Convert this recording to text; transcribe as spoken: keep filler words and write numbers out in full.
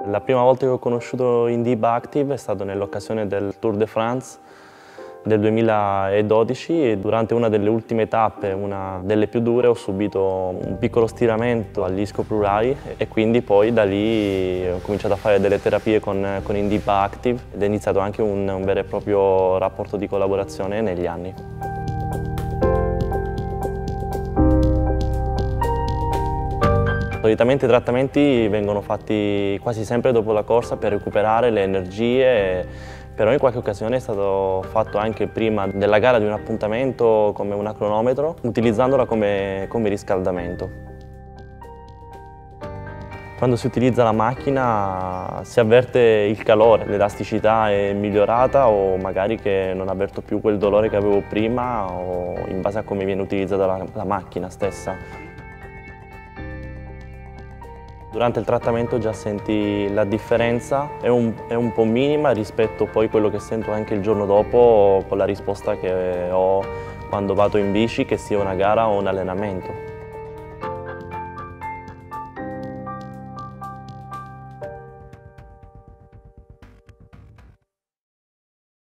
La prima volta che ho conosciuto Indib Active è stato nell'occasione del Tour de France del duemiladodici e durante una delle ultime tappe, una delle più dure, ho subito un piccolo stiramento agli isco plurali e quindi poi da lì ho cominciato a fare delle terapie con, con Indib Active ed è iniziato anche un, un vero e proprio rapporto di collaborazione negli anni. Solitamente i trattamenti vengono fatti quasi sempre dopo la corsa per recuperare le energie, però in qualche occasione è stato fatto anche prima della gara di un appuntamento come un cronometro, utilizzandola come, come riscaldamento. Quando si utilizza la macchina si avverte il calore, l'elasticità è migliorata o magari che non avverto più quel dolore che avevo prima o in base a come viene utilizzata la, la macchina stessa. Durante il trattamento già senti la differenza, è un, è un po' minima rispetto poi a quello che sento anche il giorno dopo con la risposta che ho quando vado in bici, che sia una gara o un allenamento.